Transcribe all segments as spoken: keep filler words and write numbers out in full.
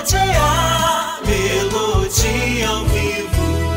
Melodia, melodia ao vivo.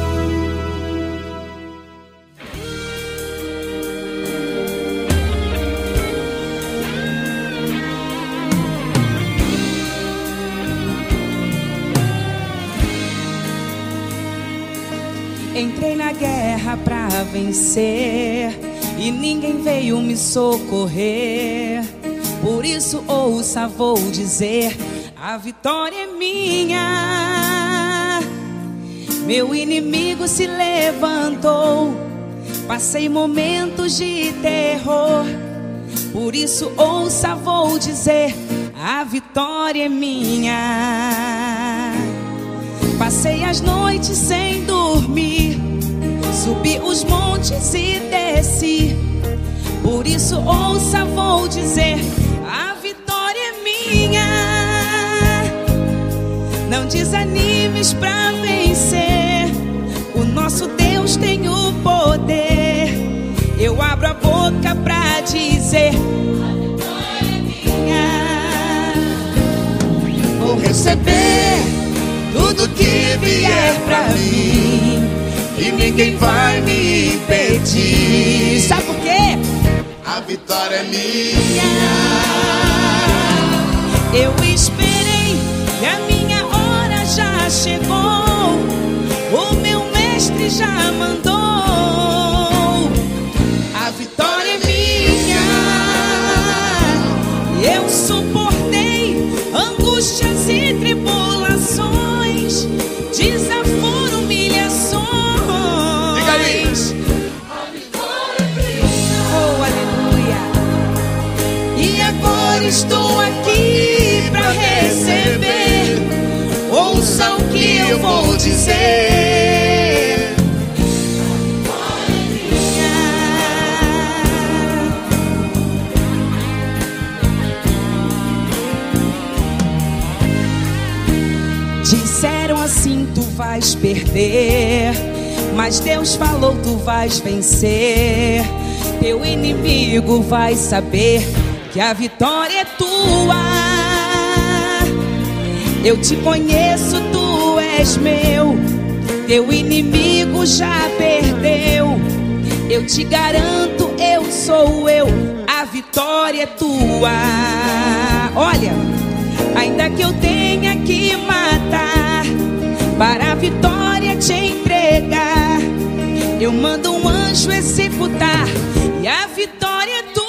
Entrei na guerra pra vencer e ninguém veio me socorrer. Por isso ouça, vou dizer, a vitória é minha. Meu inimigo se levantou, passei momentos de terror. Por isso ouça, vou dizer, a vitória é minha. Passei as noites sem dormir, subi os montes e desci. Por isso ouça, vou dizer, a vitória é minha. Não desanimes pra vencer, o nosso Deus tem o poder. Eu abro a boca pra dizer, a vitória é minha. Vou receber tudo que vier pra mim e ninguém vai me impedir. Sabe por quê? A vitória é minha. Eu esperei e a minha hora já chegou. O meu mestre já mandou. A vitória é minha. Eu suportei angústias e tribulações, desaforo, humilhações. Diga aí. A vitória é minha. Oh, aleluia. E agora estou aqui pra receber. Ouça o que eu vou dizer. A vitória é minha. Disseram assim, tu vais perder, mas Deus falou, tu vais vencer. Teu inimigo vai saber que a vitória é tua. Eu te conheço, tu és meu. Teu inimigo já perdeu. Eu te garanto, eu sou eu. A vitória é tua. Olha, ainda que eu tenha que matar para a vitória te entregar, eu mando um anjo executar e a vitória é tua.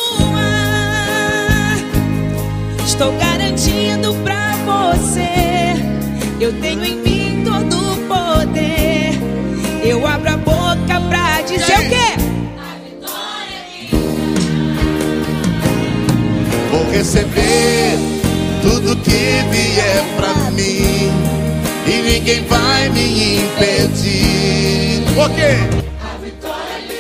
Estou garantindo pra você, eu tenho em mim todo o poder. Eu abro a boca pra dizer o quê? A vitória é minha. Vou receber tudo que vier pra mim e ninguém vai me impedir. Por quê? A vitória é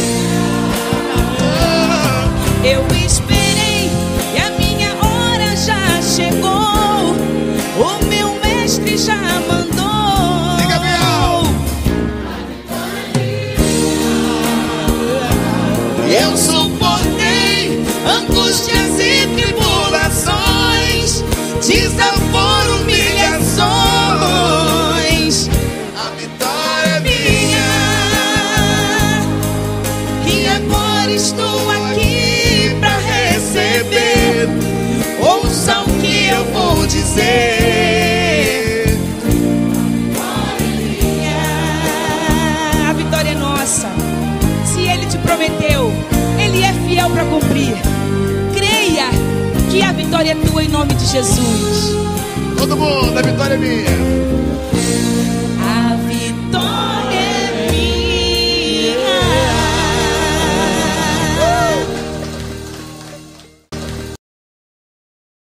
minha. Eu esperei e a minha hora já chegou. O meu mestre já mandou. Diga, Biel. A vitória é minha. Eu suportei angústias e tribulações, desaforo, humilhações. A vitória é minha. E agora estou aqui pra receber. Ouça o que eu vou dizer. A vitória é nossa. Se Ele te prometeu, Ele é fiel pra cumprir. Creia que a vitória é tua em nome de Jesus. Todo mundo, a vitória é minha. A vitória